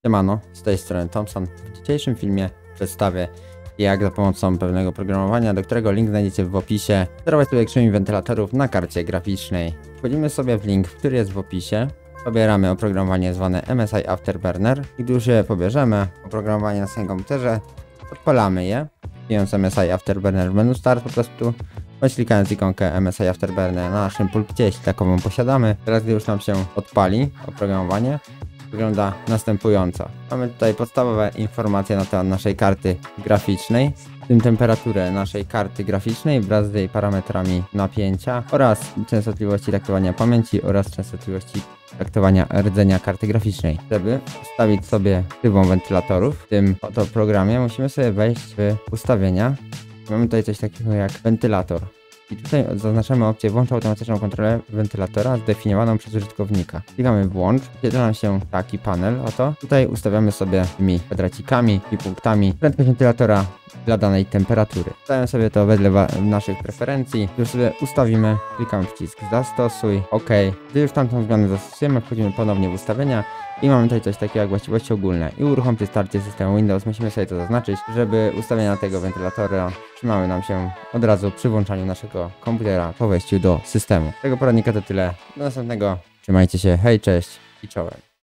Siemano, z tej strony Thompson. W dzisiejszym filmie przedstawię, jak za pomocą pewnego programowania, do którego link znajdziecie w opisie, sterować sobie krzymi wentylatorów na karcie graficznej. Wchodzimy sobie w link, który jest w opisie, pobieramy oprogramowanie zwane MSI Afterburner i gdy już je pobierzemy, oprogramowanie na swoim komputerze, odpalamy je, wbijając MSI Afterburner w menu Start po prostu, bądź klikając ikonkę MSI Afterburner na naszym pulpicie, jeśli taką posiadamy. Teraz gdy już nam się odpali oprogramowanie, wygląda następująco. Mamy tutaj podstawowe informacje na temat naszej karty graficznej, w tym temperaturę naszej karty graficznej wraz z jej parametrami napięcia oraz częstotliwości taktowania pamięci oraz częstotliwości taktowania rdzenia karty graficznej. Żeby ustawić sobie trybą wentylatorów w tym oto programie, musimy sobie wejść w ustawienia. Mamy tutaj coś takiego jak wentylator. I tutaj zaznaczamy opcję włącz automatyczną kontrolę wentylatora zdefiniowaną przez użytkownika. Klikamy włącz, wyświetla nam się taki panel, oto. Tutaj ustawiamy sobie tymi kwadracikami i punktami prędkość wentylatora dla danej temperatury. Ustawiamy sobie to wedle naszych preferencji. Już sobie ustawimy, klikamy przycisk zastosuj, OK. Gdy już tamtą zmianę zastosujemy, wchodzimy ponownie w ustawienia i mamy tutaj coś takiego jak właściwości ogólne i uruchom przy starcie systemu Windows. Musimy sobie to zaznaczyć, żeby ustawienia tego wentylatora trzymały nam się od razu przy włączaniu naszego komputera po wejściu do systemu. Tego poradnika to tyle. Do następnego. Trzymajcie się, hej, cześć i czołem.